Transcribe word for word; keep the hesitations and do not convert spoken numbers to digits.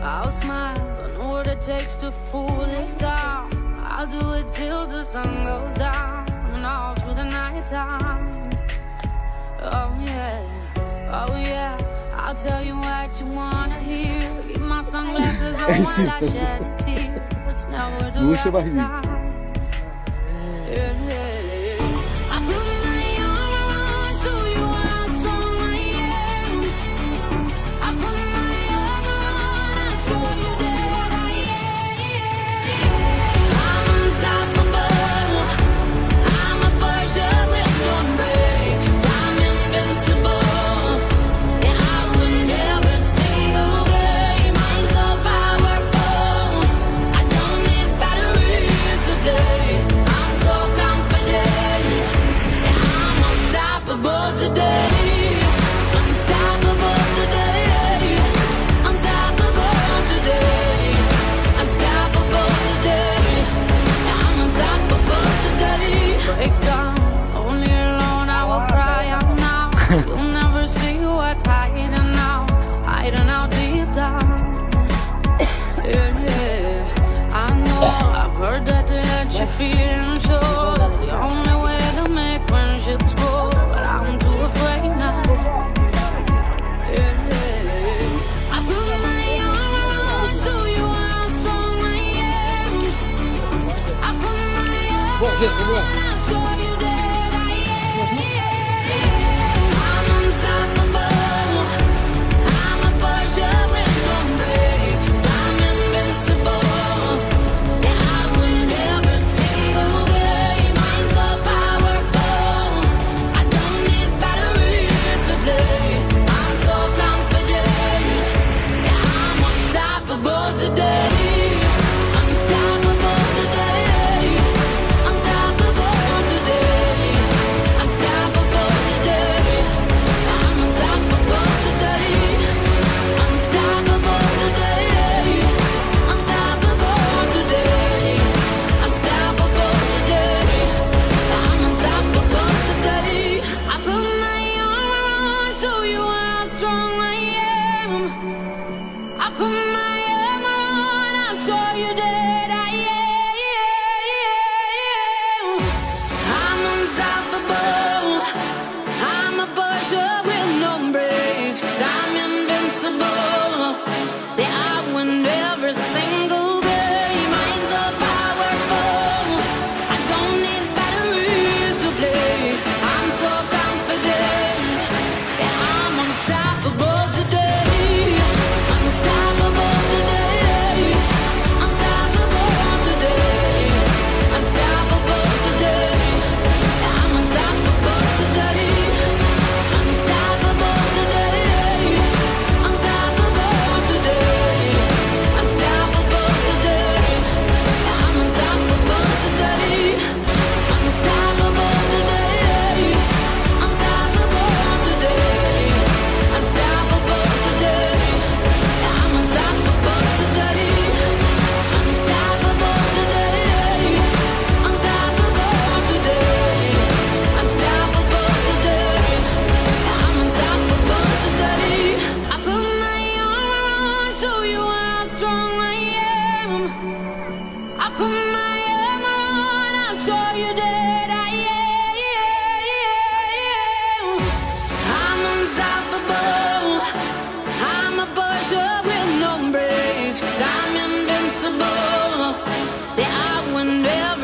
I'll smile, I know what it takes to fool this town. I'll do it till the sun goes down and all through the night time. Oh yeah, oh yeah, I'll tell you what you wanna hear. Keep my sunglasses on while I shed a tear. It's never the right time. Yeah, yeah, yeah. I put my arm around so you are strong I am. I put my arm around and show you that I am. I'm unstoppable. I'm a Porsche with no brakes. I'm invincible. Yeah, I win every single game. I'm so powerful. I don't need batteries to play. I'm so confident. Yeah, I'm unstoppable today. Unstoppable today. Unstoppable today. Unstoppable today. Yeah, I'm unstoppable today. Break down, only alone I will cry out now. You'll never see what's hiding now, hiding out deep down. Yeah, yeah. I know, I've heard that to let you feel and show is the only way to make friendships grow, but I'm too afraid now. Yeah, yeah. I put my arm around so you are how strong I am. I put my arm around and show you that I am. I'm unstoppable. I'm a Porsche with no brakes. I'm invincible. Yeah, I win every single game. I'm so powerful. I don't need batteries to play. I'm so confident. Yeah, I'm unstoppable today. Unstoppable today. Unstoppable today. Unstoppable today. I'm unstoppable today. Unstoppable today. Unstoppable today. Unstoppable today. I'm unstoppable today. I put my arm around so you are how strong I am. I put my arm around, I'll show you that I am. I'm unstoppable. I'm a Porsche with no brakes. I'm invincible. Yeah, I win every single game. I'm so powerful. I don't need batteries to play. I'm so confident. Yeah, I'm unstoppable today. Unstoppable today. Unstoppable today. Unstoppable today. Yeah, I'm unstoppable today. Unstoppable today. Unstoppable today. Unstoppable today. Yeah, I'm unstoppable today. Unstoppable today. Unstoppable today. Unstoppable today. Yeah, I'm unstoppable today. Unstoppable today. Unstoppable today. Unstoppable today. Yeah, I'm unstoppable today. I put my arm around so you are how strong I am. I put my arm around, I'll show you that I am. I'm unstoppable. I'm a Porsche with no brakes. I'm invincible. Yeah, I win every